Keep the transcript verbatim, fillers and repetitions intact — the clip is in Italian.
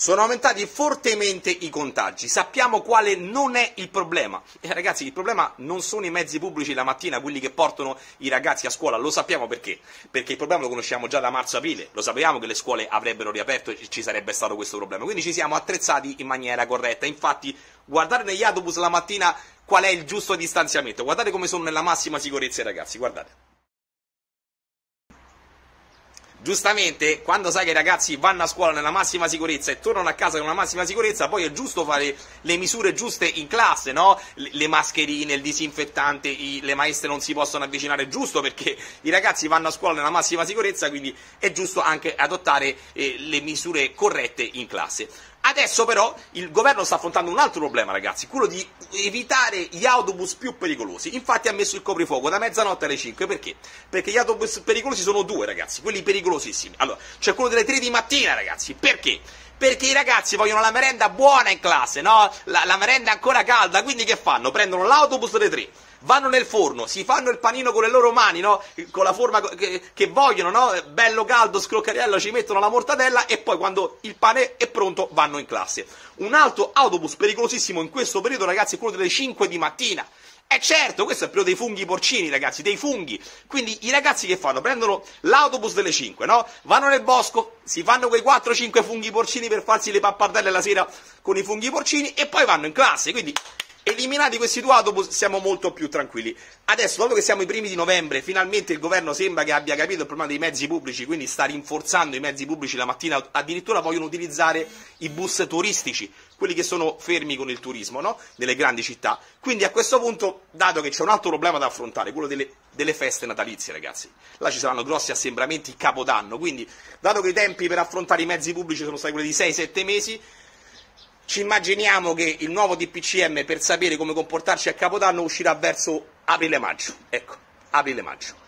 Sono aumentati fortemente i contagi, sappiamo quale non è il problema. E ragazzi, il problema non sono i mezzi pubblici la mattina, quelli che portano i ragazzi a scuola, lo sappiamo perché? Perché il problema lo conosciamo già da marzo-aprile, lo sapevamo che le scuole avrebbero riaperto e ci sarebbe stato questo problema, quindi ci siamo attrezzati in maniera corretta. Infatti, guardate negli autobus la mattina qual è il giusto distanziamento, guardate come sono nella massima sicurezza i ragazzi, guardate. Giustamente, quando sai che i ragazzi vanno a scuola nella massima sicurezza e tornano a casa con la massima sicurezza, poi è giusto fare le misure giuste in classe, no? Le, le mascherine, il disinfettante, i, le maestre non si possono avvicinare, giusto perché i ragazzi vanno a scuola nella massima sicurezza, quindi è giusto anche adottare eh, le misure corrette in classe. Adesso però il governo sta affrontando un altro problema, ragazzi, quello di evitare gli autobus più pericolosi. Infatti ha messo il coprifuoco da mezzanotte alle cinque, perché? Perché gli autobus pericolosi sono due, ragazzi, quelli pericolosissimi. Allora, c'è quello delle tre di mattina, ragazzi, perché? Perché i ragazzi vogliono la merenda buona in classe, no? La, la merenda ancora calda, quindi che fanno? Prendono l'autobus delle tre, vanno nel forno, si fanno il panino con le loro mani, no? Con la forma che, che vogliono, no? Bello caldo, scroccariello, ci mettono la mortadella e poi quando il pane è pronto vanno in classe. Un altro autobus pericolosissimo in questo periodo, ragazzi, è quello delle cinque di mattina. E certo, questo è il periodo dei funghi porcini, ragazzi, dei funghi. Quindi i ragazzi che fanno? Prendono l'autobus delle cinque, no? Vanno nel bosco, si fanno quei quattro cinque funghi porcini per farsi le pappardelle la sera con i funghi porcini e poi vanno in classe, quindi eliminati questi due autobus siamo molto più tranquilli. Adesso, dato che siamo i primi di novembre, finalmente il governo sembra che abbia capito il problema dei mezzi pubblici, quindi sta rinforzando i mezzi pubblici la mattina, addirittura vogliono utilizzare i bus turistici, quelli che sono fermi con il turismo, no? Nelle grandi città. Quindi a questo punto, dato che c'è un altro problema da affrontare, quello delle, delle feste natalizie, ragazzi, là ci saranno grossi assembramenti Capodanno, quindi dato che i tempi per affrontare i mezzi pubblici sono stati quelli di sei sette mesi, ci immaginiamo che il nuovo D P C M per sapere come comportarci a Capodanno uscirà verso aprile-maggio. Ecco, aprile-maggio.